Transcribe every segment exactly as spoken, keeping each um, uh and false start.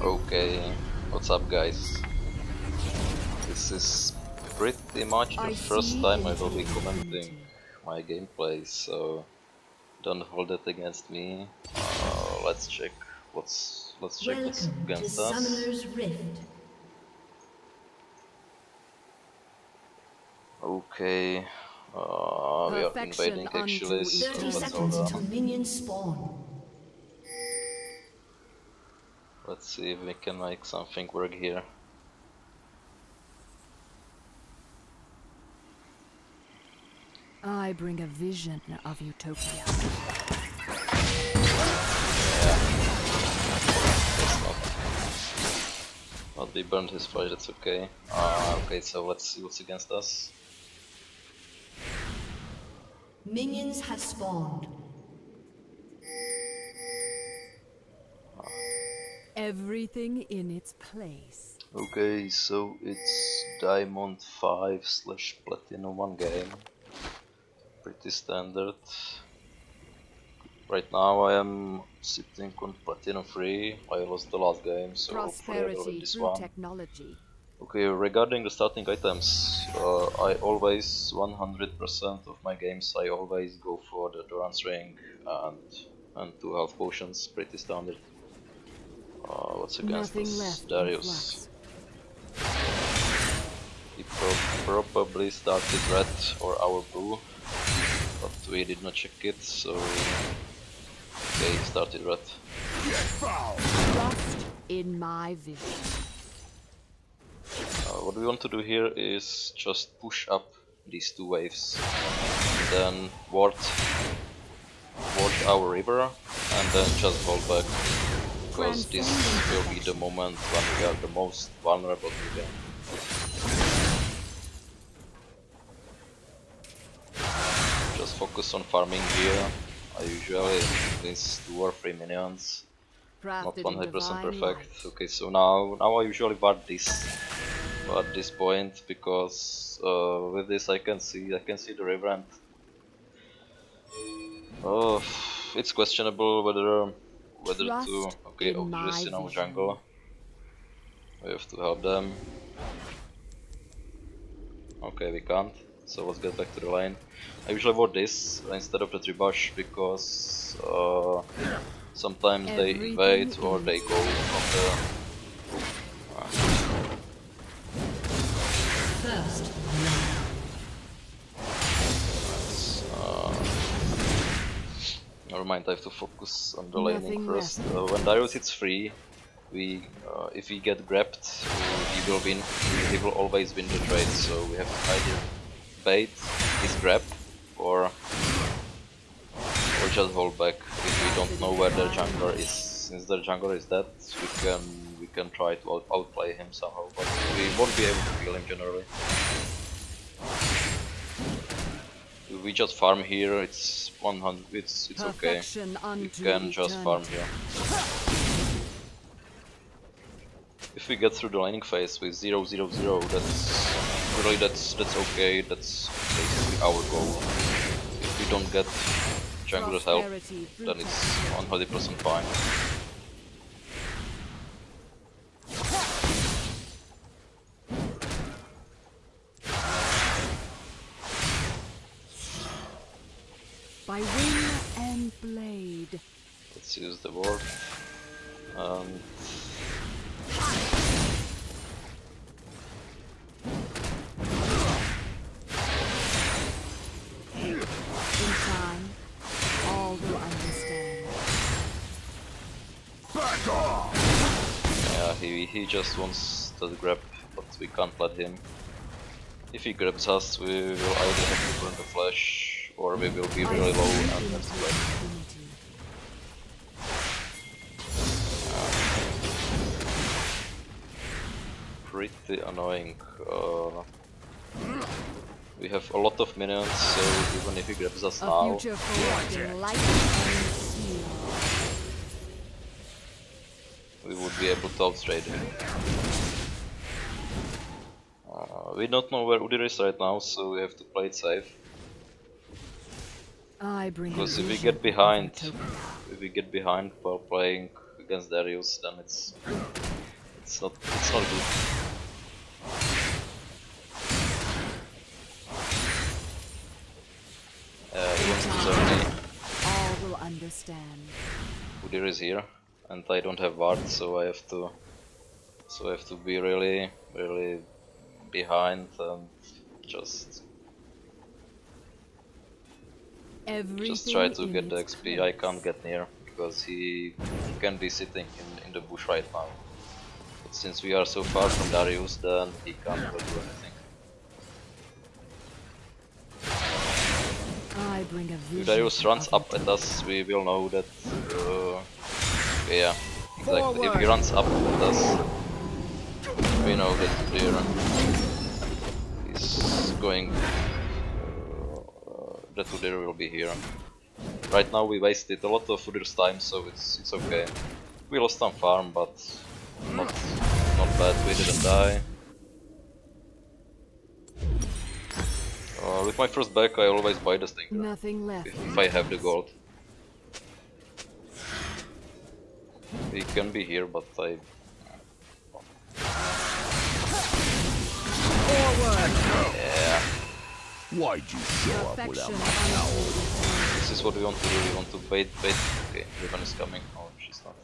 Okay, what's up guys? This is pretty much the I first see time I will into be commenting infinity. my gameplay, so don't hold it against me. Uh, let's check what's let's check what's Welcome to against us. Summoner's Rift. Okay, uh, we are Perfection invading unto actually, so thirty let's seconds hold until on. minions spawn. Let's see if we can make something work here. I bring a vision of utopia. Not be burned his flash, that's okay. Uh, okay, so let's see what's against us. Minions have spawned. Everything in its place. Okay, so it's Diamond five slash Platinum one game. Pretty standard. Right now I am sitting on Platinum three. I lost the last game, so hopefully I will win Prosperity this through one. technology. Okay, regarding the starting items, uh, I always, one hundred percent of my games, I always go for the Endurance Ring and, and two health potions, pretty standard. Uh, what's against Nothing us? left in Darius. flux. He pro probably started red or our blue, but we did not check it, so okay, he started red. Trust in my vision. Uh, what we want to do here is just push up these two waves, and then ward, ward our river, and then just hold back, because this will be the moment when we are the most vulnerable to them. Just focus on farming here. I usually miss two or three minions, not one hundred percent perfect. Okay, so now now I usually ward this at this point, because uh, with this I can see I can see the river, and oh, it's questionable whether whether Trust to okay in Darius my in our vision. jungle. We have to help them. Okay, we can't. So let's get back to the lane. I usually vote this instead of the Tribush, because uh, sometimes they Everything invade or they is go from the. Uh, First, uh, never mind, I have to focus on the laning Nothing first. left. Uh, when Darius hits free, we uh, if we get grabbed, he will win. He will always win the trade. So we have to either bait his grab or or just hold back. If we don't know where their jungler is, since their jungler is dead, we can we can try to out outplay him somehow, but we won't be able to kill him generally. If we just farm here, it's one hundred. It's it's okay. We can just farm here. If we get through the laning phase with zero zero zero, that's really that's that's okay. That's basically our goal. If we don't get jungler's help, then it's one hundred percent fine. by wing and blade. Let's use the ward. Um, In time, all will understand. Back off! yeah, he he just wants to grab, but we can't let him. If he grabs us, we will either have to burn the flash, or we will be really low and have to play. Pretty annoying. Uh, we have a lot of minions, so even if he grabs us A now, future forged in light and steel. we would be able to outtrade him. Uh, we don't know where Udyr is right now, so we have to play it safe. I bring Because a if we vision get behind, of utopia. if we get behind while playing against Darius, then it's It's not. It's not good. Uh, he wants to zone me. All will understand. Udyr is here, and I don't have ward, so I have to. So I have to be really, really behind and just. Everything Just try to in get the its X P. place. I can't get near because he can be sitting in, in the bush right now. But since we are so far from Darius, then he can't really do anything. I bring a vision If Darius runs of up at us, we will know that. Uh, yeah, exactly. If he runs up at us, we know that Udyr is going. Uh, that Udyr will be here. Right now we wasted a lot of Udyr's time, so it's it's okay. We lost some farm, but not not bad. We didn't die. Uh, with my first back, I always buy the stinger nothing left. if, if I have the gold. He can be here, but I. Forward. Yeah, Why'd you show up without Perfection. my power? this is what we want to do. We want to bait, bait. Okay, Riven is coming. Oh, she's not.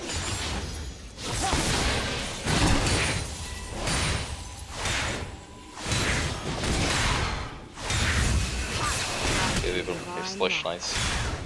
Okay, we will have splash, nice.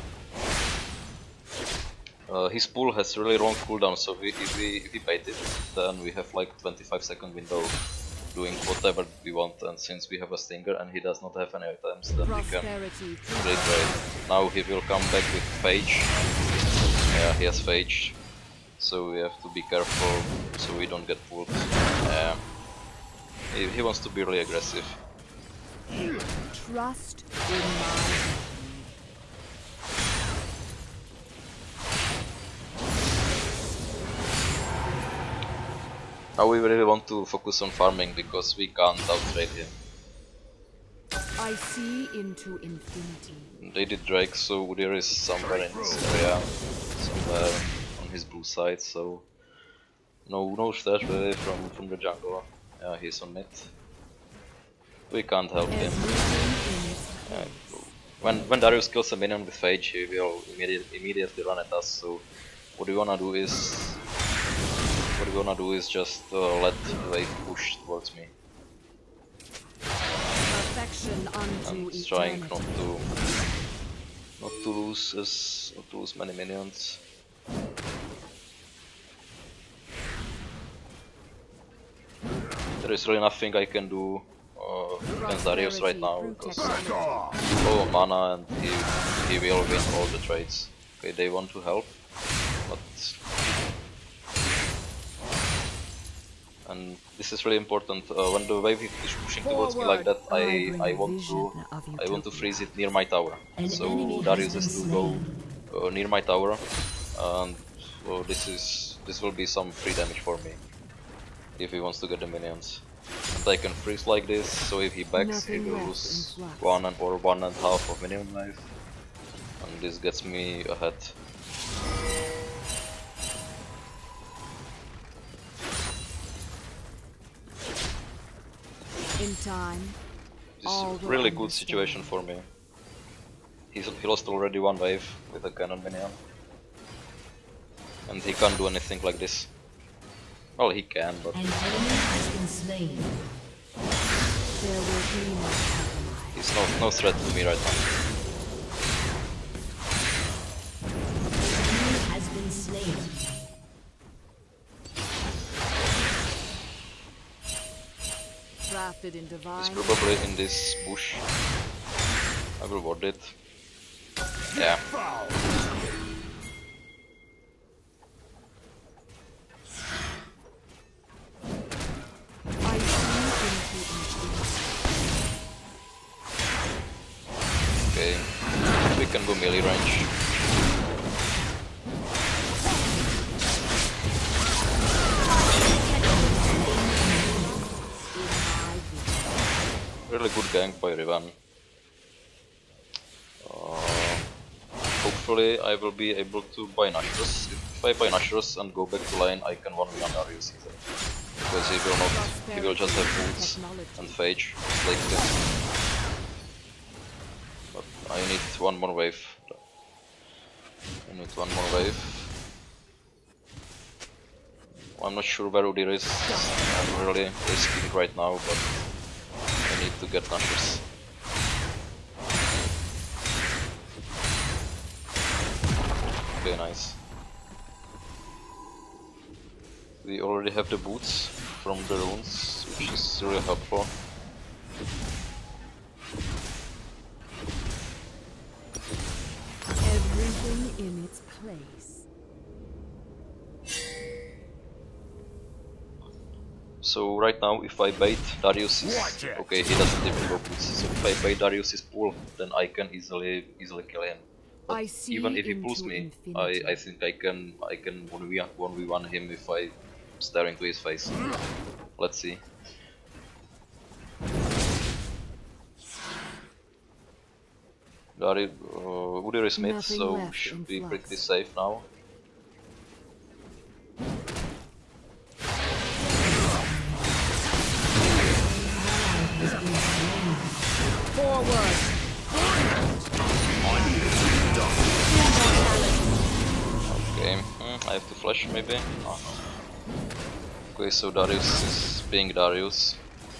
Uh, his pool has really long cooldown, so we, if we if we bait it, then we have like twenty-five second window doing whatever we want. And since we have a stinger and he does not have any items, then we can Prosperity. really trade. Now he will come back with Phage. Yeah, he has Phage, so we have to be careful so we don't get pulled. Yeah, he, he wants to be really aggressive. Trust in my Now we really want to focus on farming because we can't outtrade him. I see into infinity. They did Drake, so Udyr is somewhere in this area, somewhere on his blue side, so no no stash really from, from the jungle. Yeah, he's on mid. We can't help him. Yeah, when, when Darius kills a minion with Phage, he will immediate, immediately run at us, so what we wanna do is What we're gonna do is just uh, let the wave push towards me. Perfection unto And eternity. trying not to not to lose as not to lose many minions. There is really nothing I can do uh, against Darius right now because low mana and he he will win all the trades. Okay, they want to help, but. And this is really important. Uh, when the wave is pushing towards me like that, I I want to I want to freeze it near my tower. So Darius has to go uh, near my tower, and uh, this is this will be some free damage for me if he wants to get the minions. And I can freeze like this. So if he backs, he will lose one and or one and a half of minion life, and this gets me ahead. In time. This is a really good situation for me. He's, he lost already one wave with a cannon minion. And he can't do anything like this. Well, he can, but An enemy has been slain. There will be no compromise. he's no, no threat to me right now. Enemy has been slain. Crafted in He's divine. probably in this bush. I will ward it. Yeah. I see into infinity. Okay. We can go melee range. Really good gank by Riven. Uh, hopefully I will be able to buy Nashus if if I buy Nashers and go back to lane, I can one v one Darius easily. Because he will not, he will just have boots and phage, like this. But I need one more wave. I need one more wave. I'm not sure where Udyr is. I'm really risking it right now, but I need to get Nashers. Okay, nice. We already have the boots from the runes, which is really helpful. Everything in its place. So right now, if I bait Darius's, okay, he doesn't even go boots. So if I bait Darius's pool, then I can easily easily kill him. But I see even if he pulls into me, infinity. I I think I can I can one v one him if I stare into his face. Let's see. Darius, uh, Udyr is mid, Nothing so left should in be flux. pretty safe now. Forward. Okay, hmm, I have to flash maybe? Oh, no. Okay, so Darius is being Darius.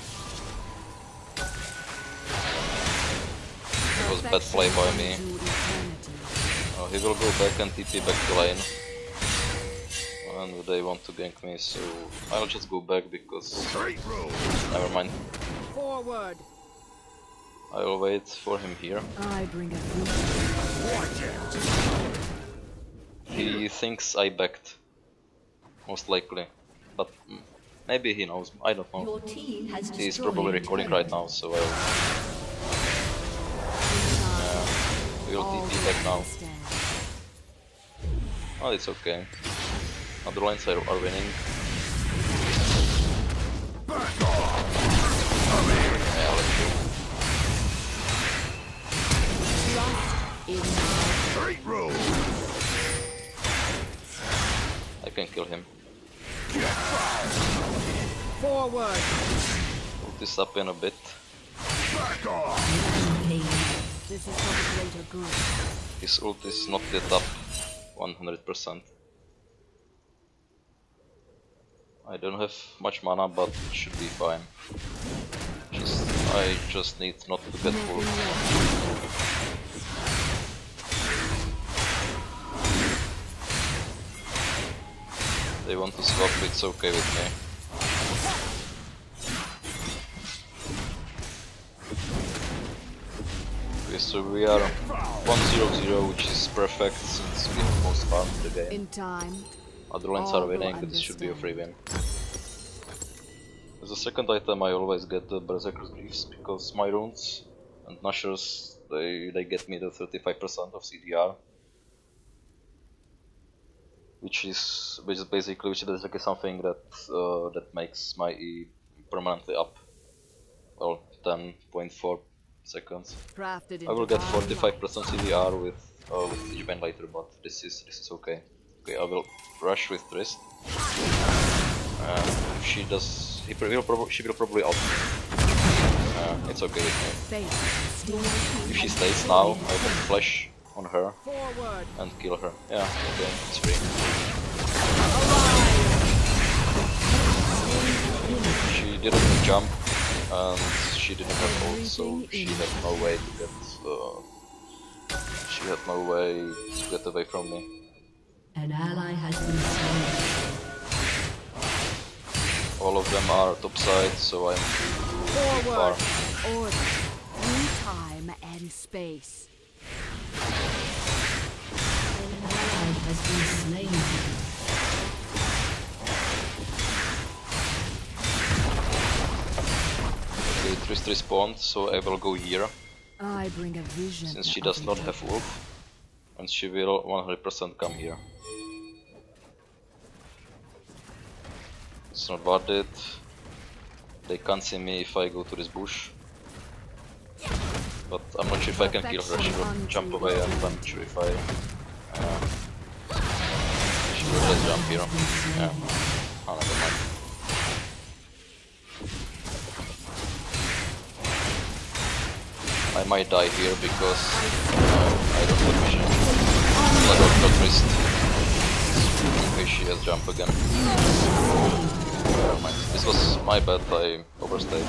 It was bad play by me. Uh, he will go back and T P back to lane. And they want to gank me, so I'll just go back because... Never mind. Forward. I will wait for him here. I bring a He thinks I backed. Most likely. But mm, maybe he knows, I don't know. Your team has He's destroyed probably a recording turret. right now, so I will... Yeah, we will T P back now. Oh, it's okay. Other lanes are, are winning. Yeah, let's go. I can kill him. Forward. Put this up in a bit. This is for the greater good. His ult is not yet up one hundred percent. I don't have much mana, but it should be fine. Just I just need not to get full. They want to swap, it's okay with me. Okay, so we are one zero zero, which is perfect since we have most farm in the game. In time. Other lanes all are will winning, this should be a free understand. win. As a second item I always get the Berserker's Greaves, because my runes and Nashers, they, they get me the thirty-five percent of C D R. Which is, which is basically which is basically something that uh, that makes my E permanently up. Well, ten point four seconds. Crafted I will into get our forty-five percent C D R with uh, with each band later, but this is this is okay. Okay, I will rush with Trist. Uh, if she does, he will prob she will probably ult. Uh, it's okay with me. Faith. If she stays now, I can flash on her Forward. and kill her. Yeah, okay, it's free. She didn't jump and she didn't have ult, so she had no way to get. Uh, she had no way to get away from me. An ally has been slain. All of them are topside, so I'm too far. Forward. Order. Through time and space. An ally has been slain. Okay, Trist respawned, so I will go here, I bring a vision. since she of does a not have ult, and she will one hundred percent come here. It's not worth it. They can't see me if I go to this bush. But I'm not sure if I can kill her, she will jump away and I'm not sure if I... Uh, she Let's jump here. Yeah. Oh, never mind. I might die here because uh, I don't have vision. I don't got wrist. Okay, she has jump again. Never mind. This was my bad, I overstayed.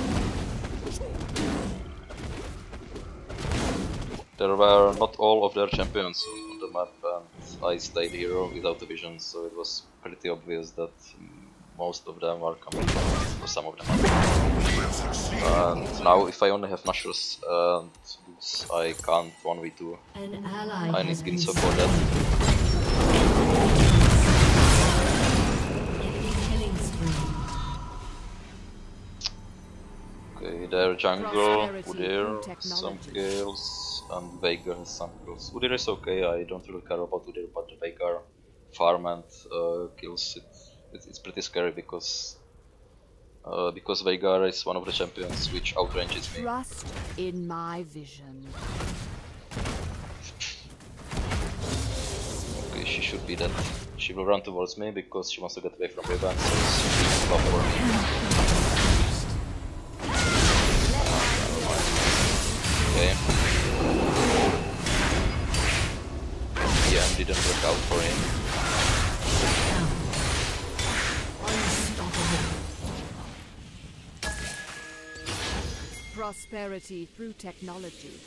There were not all of their champions on the map and I stayed here without the vision, so it was pretty obvious that most of them are coming from, or some of them are. And now if I only have mushrooms and boots, I can't one v two. An ally I need has been Ginso for that. Enemy killing spree. Okay, their jungle, Udyr, Prosperity some through kills, and Veigar has some kills. Udyr is okay, I don't really care about Udyr, but the Veigar farm and uh, kills, it, it, it's pretty scary because uh, because Veigar is one of the champions which outranges me. Trust in my vision. Okay, she should be dead. She will run towards me because she wants to get away from Riven, so she's not for me. Okay. Yeah, didn't work out for him. Prosperity through technology.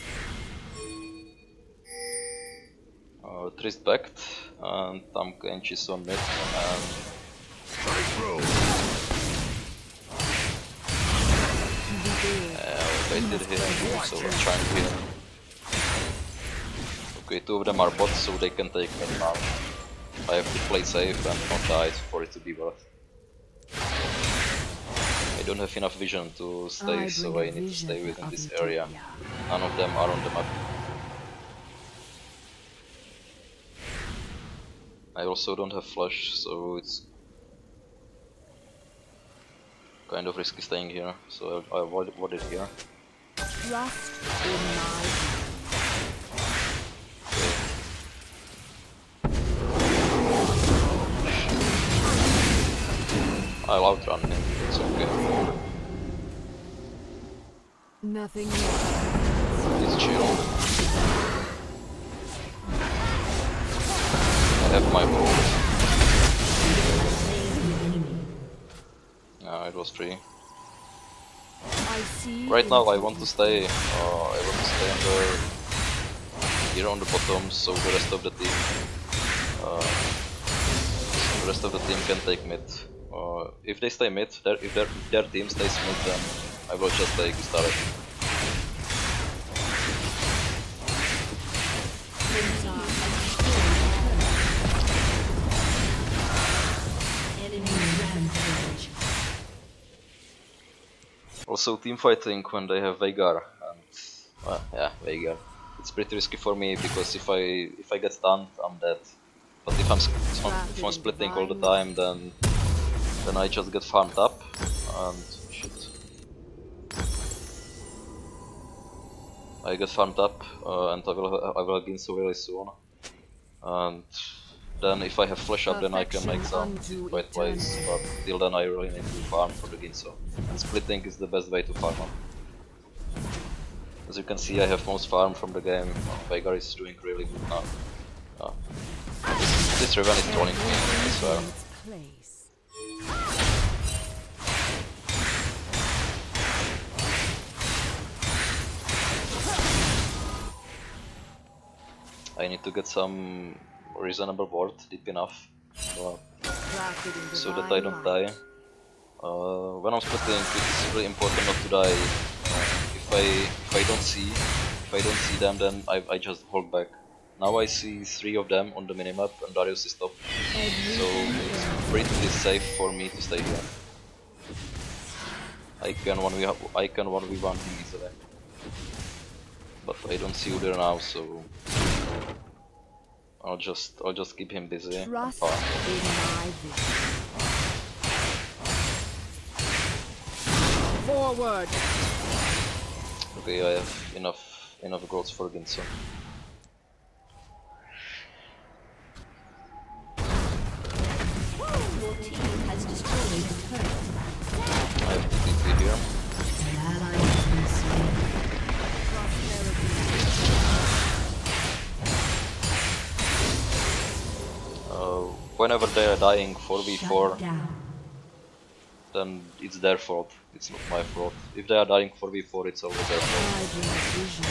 Uh, Trist backed, and Tam Kench is on mid, and yeah, we baited him, so we're trying here. Okay, two of them are bots, so they can take mid now. I have to play safe and not die for it to be worth. I don't have enough vision to stay, I so bring I a need to vision stay within of this utopia. area. None of them are on the map. I also don't have flash, so it's kind of risky staying here, so I avoid it here. Trust in my I'll outrun him, it's okay. nothing. He's chill. I have my bolt. Yeah, it was free. I see. Right now I want to stay, uh, I want to stay under here on the bottom, so the rest of the team, uh, the rest of the team can take mid. Uh, if they stay mid, their, if, their, if their team stays mid, then I will just take Starlet. Also team fighting when they have Veigar, and well, yeah, Veigar. It's pretty risky for me because if I if I get stunned, I'm dead. But if I'm if I'm splitting all the time, then then I just get farmed up and shit. I get farmed up uh, and I will I will gain so really soon. And then if I have flash up, then I can make some quite plays. But till then, I really need to farm for the Ginso. And splitting is the best way to farm up. As you can see, I have most farm from the game. Veigar is doing really good now. Uh, this, this Riven is trolling me, I swear. I need to get some reasonable ward deep enough uh, so that I don't die. Uh, when I'm splitting, it's really important not to die. Uh, if I if I don't see if I don't see them, then I I just hold back. Now I see three of them on the minimap, and Darius is top, so it's pretty safe for me to stay here. I can one v I can one v one him easily, but I don't see Udyr now, so I'll just I'll just keep him busy and farm. Forward. Okay, I have enough enough golds for Ginso. team has destroyed a turret. I have to T P here. An ally has been slain. Uh, whenever they are dying four v four, Shut down. then it's their fault. It's not my fault. If they are dying four v four, it's always their fault. I bring vision.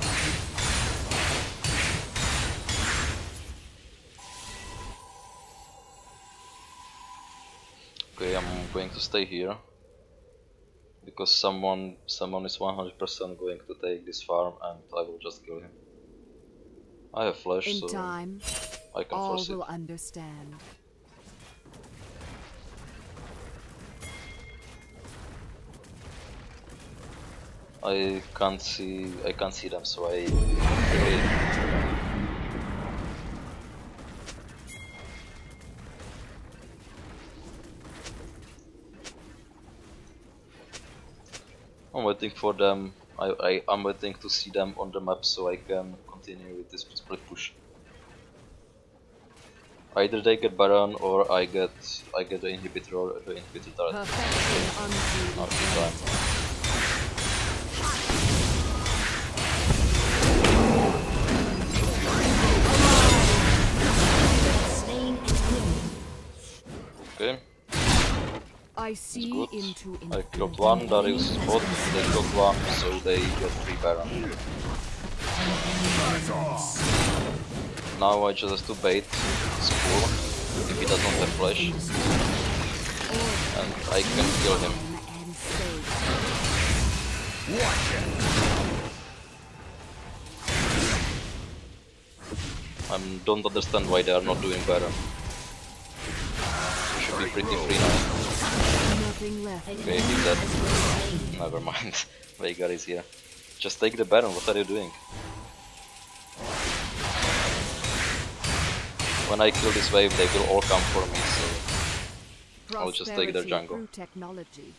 Okay, I'm going to stay here because someone someone is one hundred percent going to take this farm, and I will just kill him. I have flash, In so time, I can all force it. will understand. I can't see I can't see them, so I really I'm waiting for them. I, I I'm waiting to see them on the map so I can continue with this split push. Either they get Baron or I get I get the inhibitor or the inhibitor turret. Perfection unto Not in time. Slain an enemy. Okay, I see good. into I infinity. killed one, Darius is bot, they killed one, so they get three Baron. Now I just have to bait Skull if he does not have flash, and I can kill him. And save. I don't understand why they are not doing Baron. We should be pretty free now. Nothing left. Okay, he's dead. Never mind. Veigar is here. Just take the Baron, what are you doing? When I kill this wave, they will all come for me, so I'll just take their Prosperity jungle. through technology.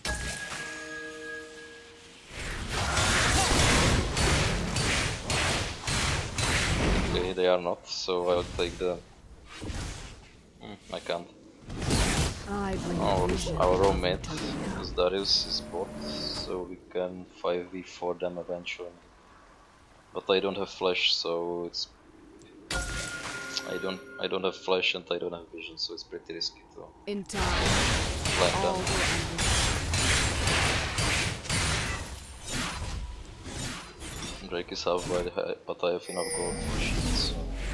Okay, they are not, so I'll take the... Hmm, I can't. I bring Our, vision. our roommate, because Darius is bot, so we can five v four them eventually. But I don't have flash, so it's... I don't I don't have flash and I don't have vision, so it's pretty risky to In time, blind all them. will understand. Drake is half by the high, but I have enough gold for shit, so...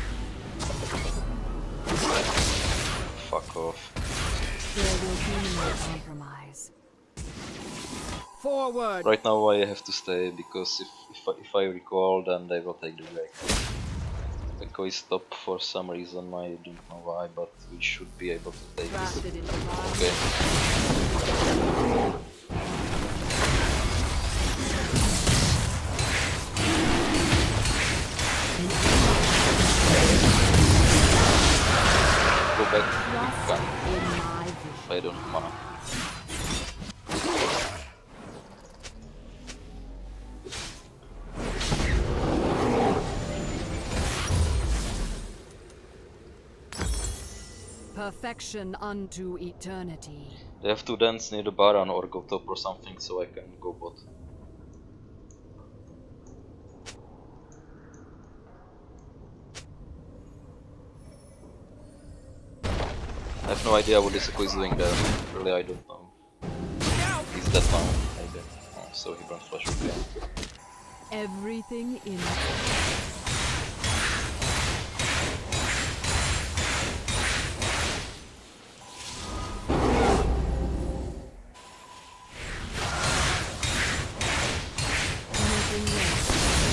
Fuck off. There will be no compromise. Forward. Right now I have to stay, because if, if, I, if I recall, then they will take the Drake. The Kayle stopped for some reason, I don't know why, but we should be able to take it. Crafted in divine. Okay. Go back if you can, In my vision. if I don't have mana. Perfection unto eternity. They have to dance near the Baron or go top or something, so I can go bot. I have no idea what this is doing there. Really, I don't know. He's dead now, maybe. Oh, so he burned flash again. Everything in nothing left.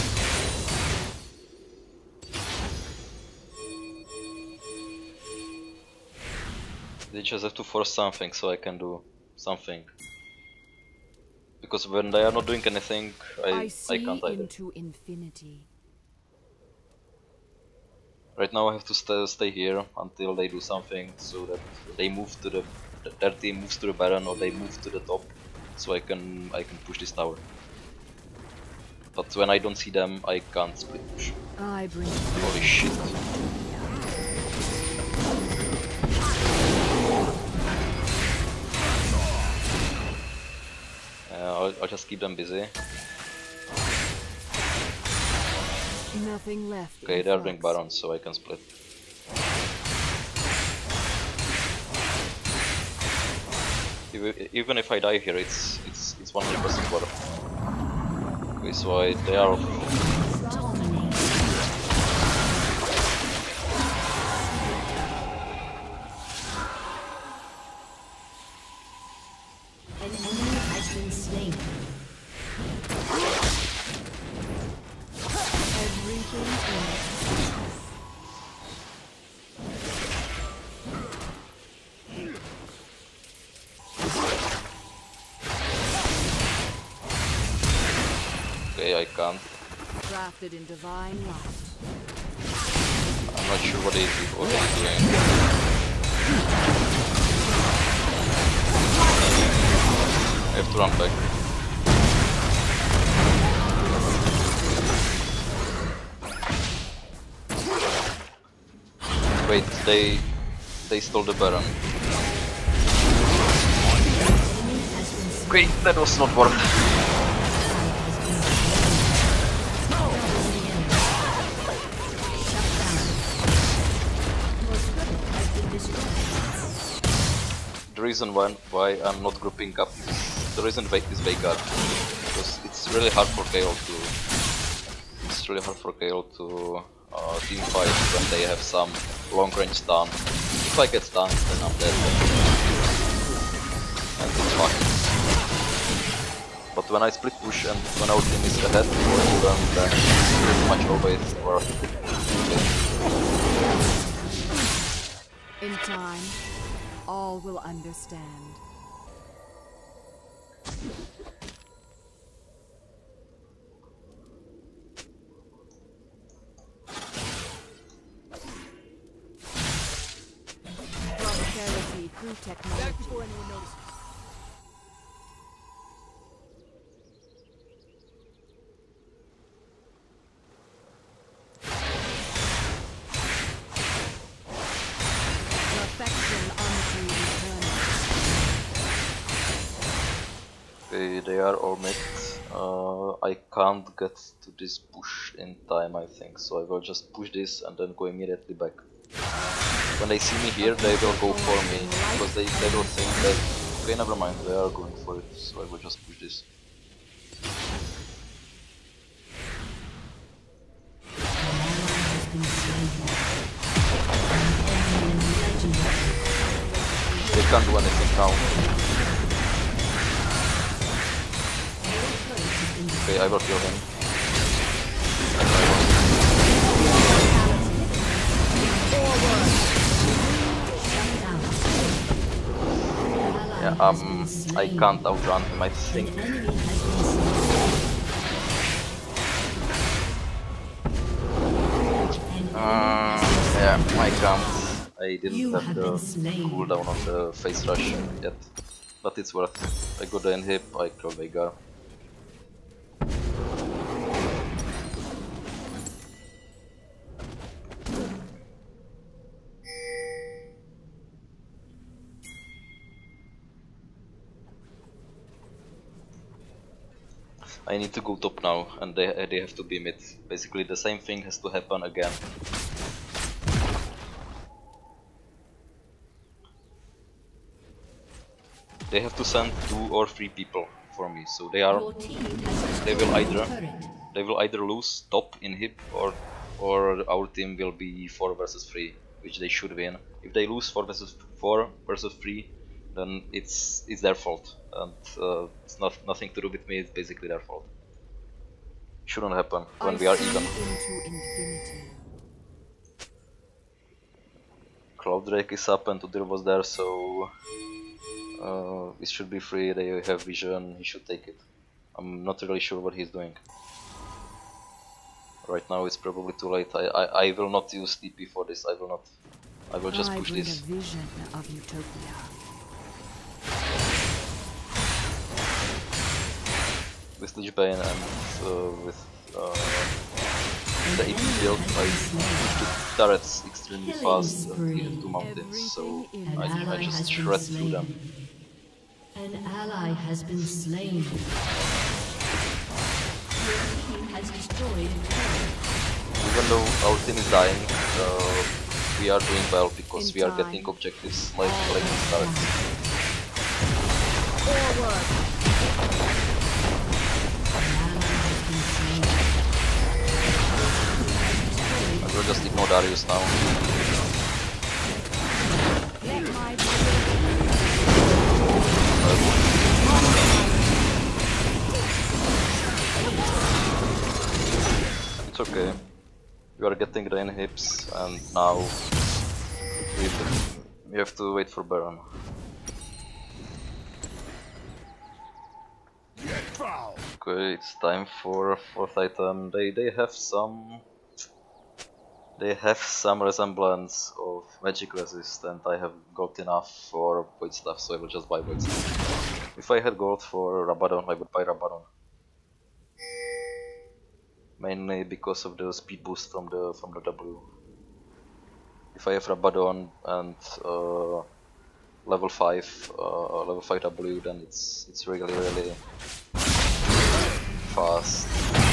They just have to force something so I can do something. Because when they are not doing anything, I, I I, see can't either. into infinity. Right now I have to st stay here until they do something, so that they move to the, their team moves to the Baron or they move to the top, so I can I can push this tower. But when I don't see them, I can't split push. I bring Holy shit. I'll just keep them busy. Nothing left. Okay, in they're doing flux. Baron, so I can split. Even- Even if I die here, it's it's it's one hundred percent worth. Okay, so I, they are. An enemy has been slain. Everything is Okay, I can't. crafted in divine light. I'm not sure what they what they're doing. I have to run back. Wait, they they stole the Baron. Okay, that was not worth. The reason why, why I'm not grouping up, the reason why is Veigar, because it's really hard for Kayle to, it's really hard for Kayle to uh, team fight when they have some long range stun. If I get stunned, then I'm dead, and it's fine. But when I split push and when our team is ahead or even, then it's pretty much always worth it. In time, all will understand. Prosperity through technology. Back before anyone notices. Perfection unto eternity. Okay, they are all mid. Uh, I can't get to this push in time, I think, so I will just push this and then go immediately back. When they see me here, they will go for me, because they, they will think that, okay, never mind, they are going for it, so I will just push this. They can't do anything now. Okay, I will kill him. Yeah, um, I can't outrun him, I think. Uh, yeah, I can't. I didn't have the cooldown on the face rush yet. But it's worth it. I got the inhib, I killed Veigar. I need to go top now, and they, they have to be mid. Basically the same thing has to happen again. They have to send two or three people for me, so they are they will either they will either lose top in hip or or our team will be four versus three, which they should win. If they lose four versus four versus three, then it's it's their fault, and uh, it's not nothing to do with me. It's basically their fault. Shouldn't happen when I we are see even. into infinity. Cloud Drake is up and Udyr was there, so uh, it should be free. They have vision. He should take it. I'm not really sure what he's doing. Right now it's probably too late. I I, I will not use T P for this. I will not. I will just I push bring this. a vision of utopia. With Lich Bane and uh, with uh, the A P build, I pushed the turrets extremely fast and even two mountains, so I, I just shred through them. An ally has been slain. Your team has destroyed a turret. Even though our team is dying, uh, we are doing well because In we are time. getting objectives like like this turret. Forward. An ally has been slain. I will just ignore Darius now. Let my It's okay. We are getting rain hips, and now we have to, we have to wait for Baron. Okay, it's time for fourth item. They they have some they have some resemblance of magic resist, and I have got enough for void stuff, so I will just buy void stuff. If I had gold for Rabadon, I would buy Rabadon. Mainly because of the speed boost from the from the W. If I have Rabadon and uh, level five uh, level five W, then it's it's really really fast.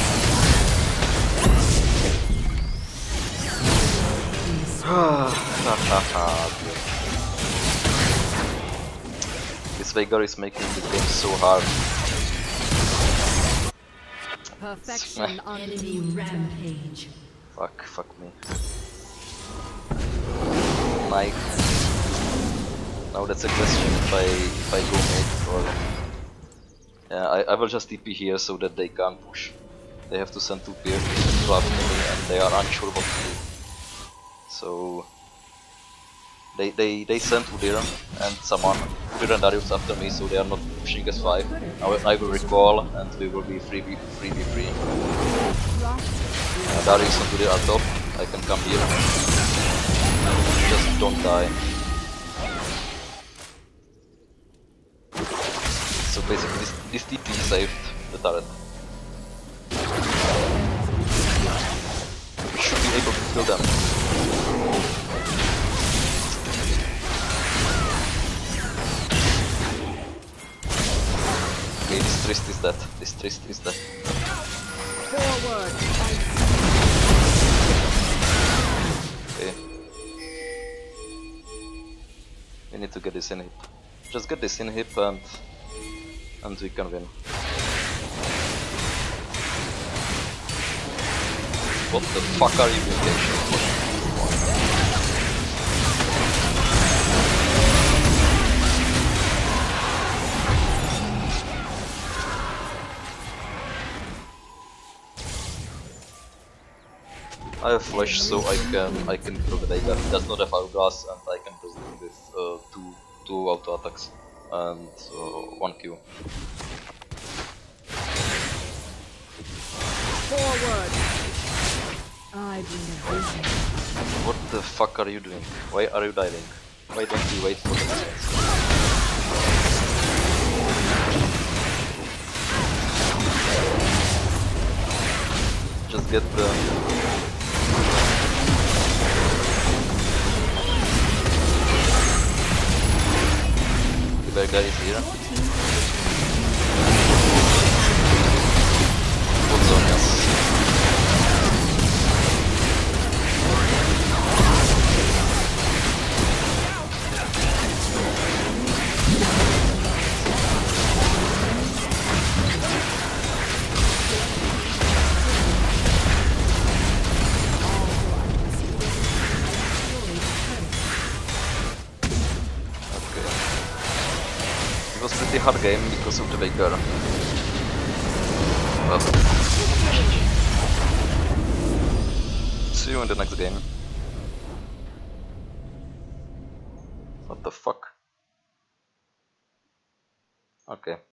This Veigar is making the game so hard. perfection on Enemy rampage. Fuck, fuck me. Like, now that's a question if I if I go mid or yeah, I, I will just T P here so that they can't push. They have to send two peer to after me and they are unsure what to do. So they they they send Udyr and someone Udyr and Darius after me, so they are not pushing S five. I will, I will recall and we will be free v three. Uh, Darius and Udyr are top. I can come here. Just don't die. So basically this, this T P saved the turret. We should be able to kill them. Okay, this Trist is dead. This Trist is dead. forward. Okay. We need to get this in hip. Just get this in hip and and we can win. What the fuck are you doing actually? I have flash, so I can I can kill the Veigar. He does not have hourglass, and I can present him with uh, two two auto attacks and uh, one Q. Forward. I bring a vision. What the fuck are you doing? Why are you diving? Why don't you wait for the missiles? Just get the the bad guy is here. What's on us? It was pretty hard game because of the Veigar. Well, see you in the next game. What the fuck? Okay.